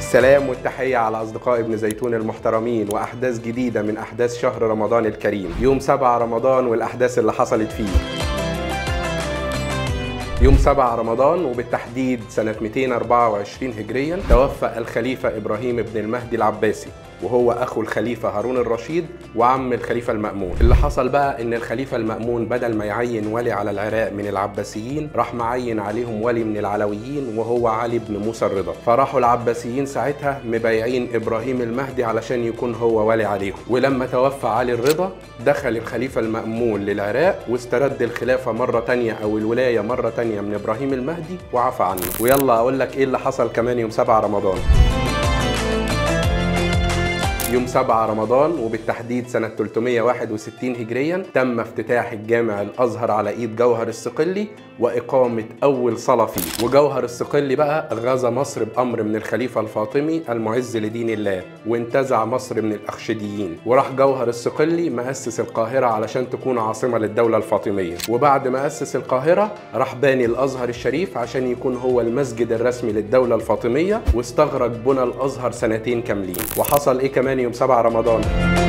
السلام والتحية على أصدقاء ابن زيتون المحترمين وأحداث جديدة من أحداث شهر رمضان الكريم. يوم 7 رمضان والأحداث اللي حصلت فيه. يوم 7 رمضان وبالتحديد سنة 224 هجريا توفى الخليفة إبراهيم بن المهدي العباسي، وهو أخو الخليفة هارون الرشيد وعم الخليفة المأمون. اللي حصل بقى إن الخليفة المأمون بدل ما يعين ولي على العراق من العباسيين راح معين عليهم ولي من العلويين وهو علي بن موسى الرضا، فراحوا العباسيين ساعتها مبايعين إبراهيم المهدي علشان يكون هو ولي عليهم. ولما توفى علي الرضا دخل الخليفة المأمون للعراق واسترد الخلافة مرة تانية أو الولاية مرة تانية من إبراهيم المهدي وعفى عنه. ويلا أقول لك إيه اللي حصل كمان يوم 7 رمضان. يوم 7 رمضان وبالتحديد سنة 361 هجريا تم افتتاح الجامع الأزهر على إيد جوهر الصقلي وإقامة أول صلاة فيه. وجوهر الصقلي بقى غزا مصر بأمر من الخليفة الفاطمي المعز لدين الله وانتزع مصر من الأخشديين، وراح جوهر الصقلي مؤسس القاهرة علشان تكون عاصمة للدولة الفاطمية. وبعد ما أسس القاهرة راح باني الأزهر الشريف عشان يكون هو المسجد الرسمي للدولة الفاطمية، واستغرق بنى الأزهر 2 سنين كاملين. وحصل إيه كمان يوم 7 رمضان؟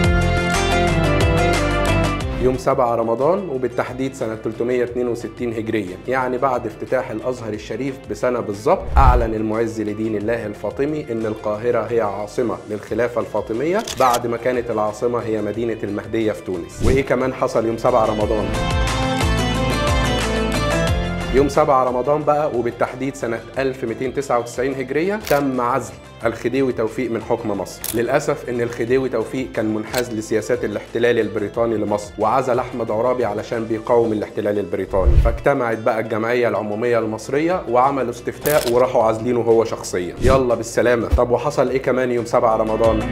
يوم 7 رمضان وبالتحديد سنة 362 هجريا، يعني بعد افتتاح الأزهر الشريف بسنة بالظبط، أعلن المعز لدين الله الفاطمي إن القاهرة هي عاصمة للخلافة الفاطمية بعد ما كانت العاصمة هي مدينة المهدية في تونس. وإيه كمان حصل يوم 7 رمضان؟ يوم 7 رمضان بقى وبالتحديد سنة 1299 هجرية تم عزل الخديوي توفيق من حكم مصر. للأسف إن الخديوي توفيق كان منحاز لسياسات الاحتلال البريطاني لمصر، وعزل أحمد عرابي علشان بيقاوم الاحتلال البريطاني. فاجتمعت بقى الجمعية العمومية المصرية وعملوا استفتاء وراحوا عازلينه هو شخصيا. يلا بالسلامة. طب وحصل إيه كمان يوم 7 رمضان؟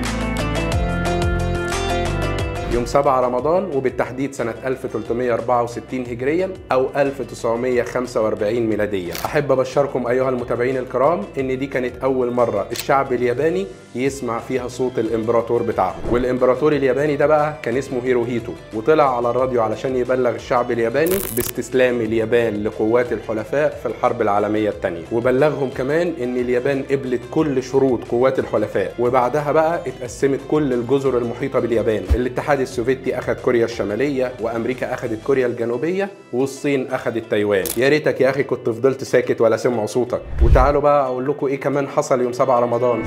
يوم 7 رمضان وبالتحديد سنة 1364 هجريا أو 1945 ميلادية. أحب أبشركم أيها المتابعين الكرام إن دي كانت أول مرة الشعب الياباني يسمع فيها صوت الإمبراطور بتاعه. والإمبراطور الياباني ده بقى كان اسمه هيروهيتو، وطلع على الراديو علشان يبلغ الشعب الياباني باستسلام اليابان لقوات الحلفاء في الحرب العالمية الثانية، وبلغهم كمان إن اليابان قبلت كل شروط قوات الحلفاء. وبعدها بقى اتقسمت كل الجزر المحيطة باليابان. الاتحاد السوفيتي أخذ كوريا الشمالية، وأمريكا أخذت كوريا الجنوبية، والصين أخذت تايوان. يا ريتك يا أخي كنت فضلت ساكت ولا سمعوا صوتك. وتعالوا بقى أقول لكم إيه كمان حصل يوم 7 رمضان.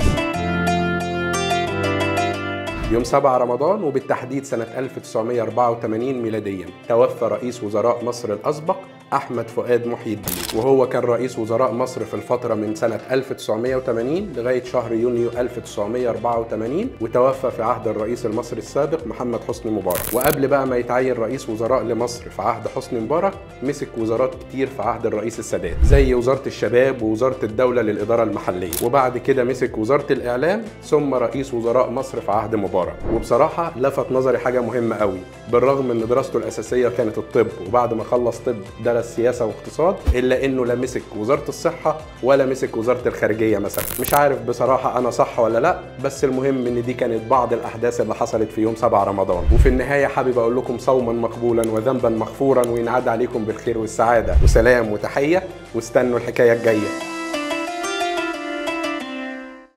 يوم 7 رمضان وبالتحديد سنة 1984 ميلاديا توفى رئيس وزراء مصر الأسبق أحمد فؤاد محي الدين، وهو كان رئيس وزراء مصر في الفترة من سنة 1980 لغاية شهر يونيو 1984، وتوفى في عهد الرئيس المصري السابق محمد حسني مبارك. وقبل بقى ما يتعين رئيس وزراء لمصر في عهد حسني مبارك مسك وزارات كتير في عهد الرئيس السادات، زي وزارة الشباب ووزارة الدولة للإدارة المحلية، وبعد كده مسك وزارة الإعلام، ثم رئيس وزراء مصر في عهد مبارك. وبصراحة لفت نظري حاجة مهمة قوي، بالرغم ان دراسته الأساسية كانت الطب وبعد ما خلص طب درس سياسة واقتصاد، إلا إنه لا مسك وزارة الصحة ولا مسك وزارة الخارجية مثلا. مش عارف بصراحة أنا صح ولا لا، بس المهم إن دي كانت بعض الأحداث اللي حصلت في يوم 7 رمضان. وفي النهاية حابب أقول لكم صوما مقبولا وذنبا مغفورا، وينعاد عليكم بالخير والسعادة، وسلام وتحية، واستنوا الحكاية الجاية.